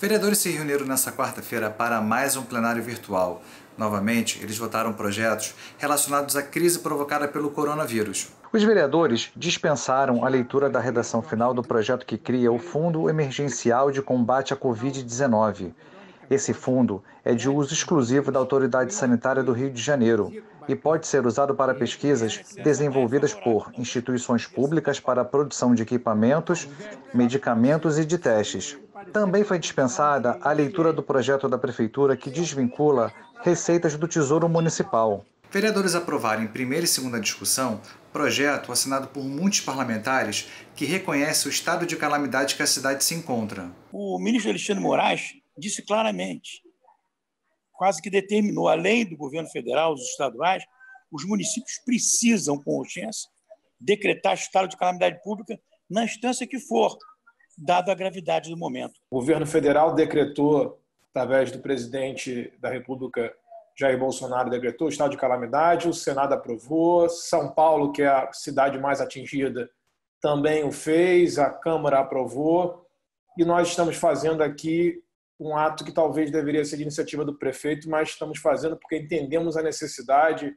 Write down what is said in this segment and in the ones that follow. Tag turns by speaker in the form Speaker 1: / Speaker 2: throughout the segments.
Speaker 1: Vereadores se reuniram nesta quarta-feira para mais um plenário virtual. Novamente, eles votaram projetos relacionados à crise provocada pelo coronavírus. Os vereadores dispensaram a leitura da redação final do projeto que cria o Fundo Emergencial de Combate à Covid-19. Esse fundo é de uso exclusivo da Autoridade Sanitária do Rio de Janeiro e pode ser usado para pesquisas desenvolvidas por instituições públicas para a produção de equipamentos, medicamentos e de testes. Também foi dispensada a leitura do projeto da Prefeitura que desvincula receitas do Tesouro Municipal. Vereadores aprovaram em primeira e segunda discussão projeto assinado por muitos parlamentares que reconhece o estado de calamidade que a cidade se encontra.
Speaker 2: O ministro Alexandre de Moraes disse claramente, quase que determinou, além do governo federal, os estaduais, os municípios precisam, com urgência, decretar estado de calamidade pública na instância que for, dado a gravidade do momento.
Speaker 3: O governo federal decretou, através do presidente da República, Jair Bolsonaro, decretou o estado de calamidade, o Senado aprovou, São Paulo, que é a cidade mais atingida, também o fez, a Câmara aprovou, e nós estamos fazendo aqui um ato que talvez deveria ser de iniciativa do prefeito, mas estamos fazendo porque entendemos a necessidade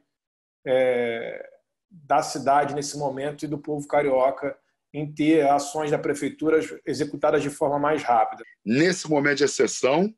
Speaker 3: da cidade nesse momento e do povo carioca em ter ações da prefeitura executadas de forma mais rápida.
Speaker 4: Nesse momento de exceção,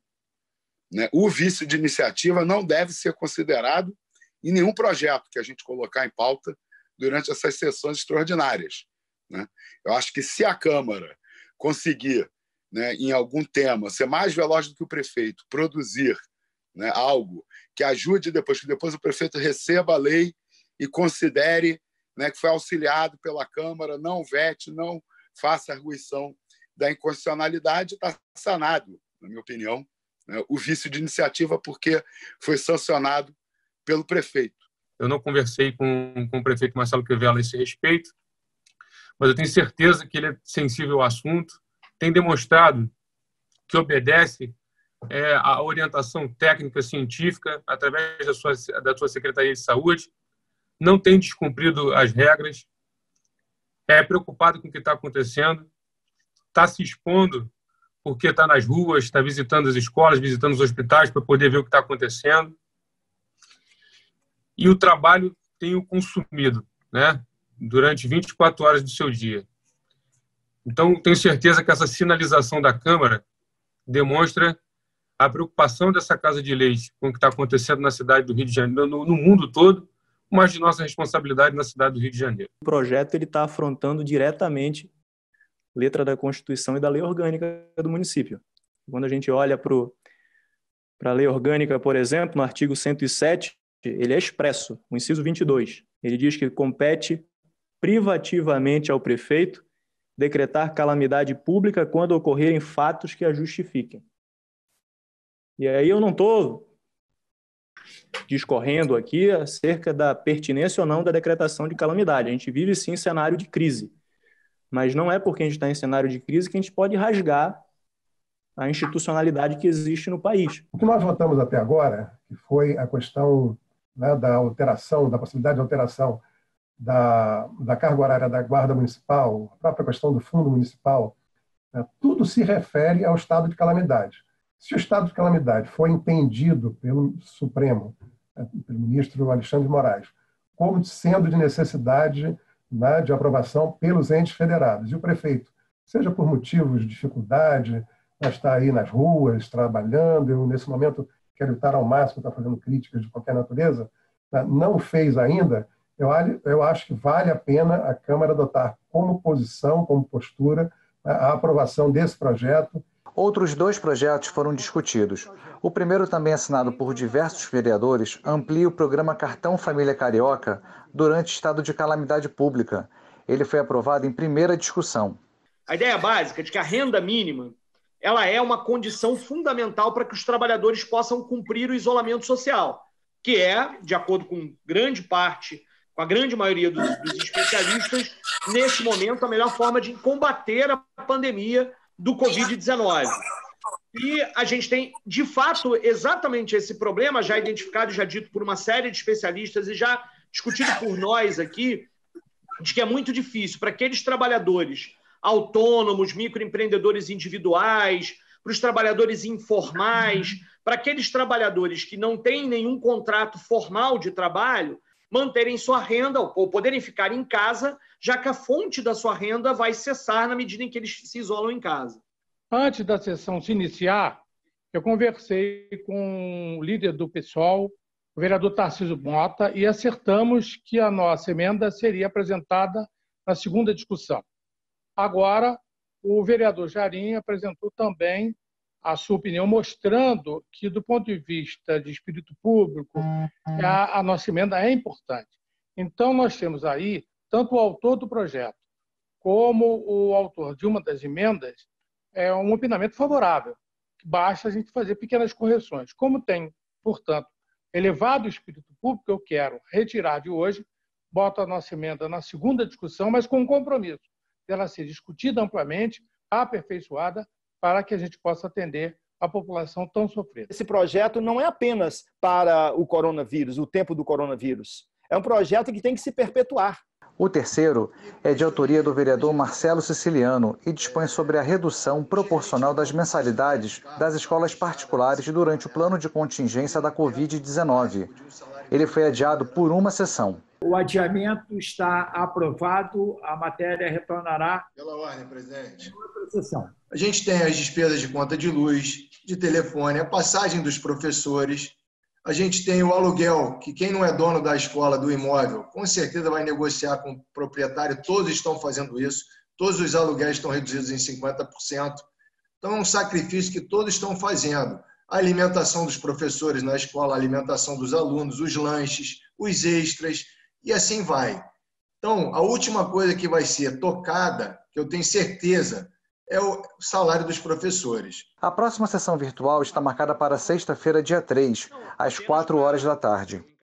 Speaker 4: o vício de iniciativa não deve ser considerado em nenhum projeto que a gente colocar em pauta durante essas sessões extraordinárias. Eu acho que se a Câmara conseguir, em algum tema, ser mais veloz do que o prefeito, produzir algo que ajude depois, que depois o prefeito receba a lei e considere que foi auxiliado pela Câmara, não vete, não faça arguição da inconstitucionalidade, está sanado, na minha opinião, o vício de iniciativa, porque foi sancionado pelo prefeito.
Speaker 5: Eu não conversei com o prefeito Marcelo Crivella a esse respeito, mas eu tenho certeza que ele é sensível ao assunto, tem demonstrado que obedece à orientação técnica científica através da sua Secretaria de Saúde, não tem descumprido as regras, é preocupado com o que está acontecendo, está se expondo porque está nas ruas, está visitando as escolas, visitando os hospitais para poder ver o que está acontecendo. E o trabalho tem o consumido, durante 24 horas do seu dia. Então, tenho certeza que essa sinalização da Câmara demonstra a preocupação dessa Casa de Leis com o que está acontecendo na cidade do Rio de Janeiro, no mundo todo, mas de nossa responsabilidade na cidade do Rio de Janeiro.
Speaker 6: O projeto está afrontando diretamente a letra da Constituição e da Lei Orgânica do município. Quando a gente olha para a Lei Orgânica, por exemplo, no artigo 107, ele é expresso, o inciso 22. Ele diz que compete privativamente ao prefeito decretar calamidade pública quando ocorrerem fatos que a justifiquem. E aí eu não estou discorrendo aqui acerca da pertinência ou não da decretação de calamidade. A gente vive, sim, em cenário de crise. Mas não é porque a gente está em cenário de crise que a gente pode rasgar a institucionalidade que existe no país.
Speaker 7: O que nós votamos até agora, que foi a questão da alteração, da possibilidade de alteração da carga horária da Guarda Municipal, a própria questão do Fundo Municipal, tudo se refere ao estado de calamidade. Se o estado de calamidade for entendido pelo Supremo, pelo ministro Alexandre de Moraes, como sendo de necessidade de aprovação pelos entes federados, e o prefeito, seja por motivos de dificuldade, está aí nas ruas, trabalhando, eu nesse momento quero evitar ao máximo estar fazendo críticas de qualquer natureza, não o fez ainda, eu acho que vale a pena a Câmara adotar como posição, como postura, a aprovação desse projeto.
Speaker 1: Outros 2 projetos foram discutidos. O primeiro, também assinado por diversos vereadores, amplia o programa Cartão Família Carioca durante estado de calamidade pública. Ele foi aprovado em primeira discussão.
Speaker 8: A ideia básica de que a renda mínima ela é uma condição fundamental para que os trabalhadores possam cumprir o isolamento social, que é, de acordo com grande parte, com a grande maioria dos especialistas, nesse momento, a melhor forma de combater a pandemia do Covid-19. E a gente tem, de fato, exatamente esse problema, já identificado e já dito por uma série de especialistas e já discutido por nós aqui, de que é muito difícil para aqueles trabalhadores autônomos, microempreendedores individuais, para os trabalhadores informais, para aqueles trabalhadores que não têm nenhum contrato formal de trabalho, manterem sua renda ou poderem ficar em casa, já que a fonte da sua renda vai cessar na medida em que eles se isolam em casa.
Speaker 9: Antes da sessão se iniciar, eu conversei com o líder do PSOL, o vereador Tarcísio Mota, e acertamos que a nossa emenda seria apresentada na segunda discussão. Agora, o vereador Jarim apresentou também a sua opinião, mostrando que, do ponto de vista de espírito público, a nossa emenda é importante. Então, nós temos aí tanto o autor do projeto como o autor de uma das emendas, um opinamento favorável. Basta a gente fazer pequenas correções. Como tem, portanto, elevado o espírito público, eu quero retirar de hoje, boto a nossa emenda na segunda discussão, mas com um compromisso dela ser discutida amplamente, aperfeiçoada, para que a gente possa atender a população tão sofrida.
Speaker 10: Esse projeto não é apenas para o coronavírus, o tempo do coronavírus. É um projeto que tem que se perpetuar.
Speaker 1: O terceiro é de autoria do vereador Marcelo Siciliano e dispõe sobre a redução proporcional das mensalidades das escolas particulares durante o plano de contingência da Covid-19. Ele foi adiado por uma sessão.
Speaker 11: O adiamento está aprovado, a matéria retornará.
Speaker 12: Pela ordem, presidente.
Speaker 11: Outra sessão.
Speaker 12: A gente tem as despesas de conta de luz, de telefone, a passagem dos professores. A gente tem o aluguel, que quem não é dono da escola, do imóvel, com certeza vai negociar com o proprietário, todos estão fazendo isso, todos os aluguéis estão reduzidos em 50%. Então é um sacrifício que todos estão fazendo. A alimentação dos professores na escola, a alimentação dos alunos, os lanches, os extras, e assim vai. Então, a última coisa que vai ser tocada, que eu tenho certeza, é o salário dos professores.
Speaker 1: A próxima sessão virtual está marcada para sexta-feira, dia 3, às 4 horas da tarde.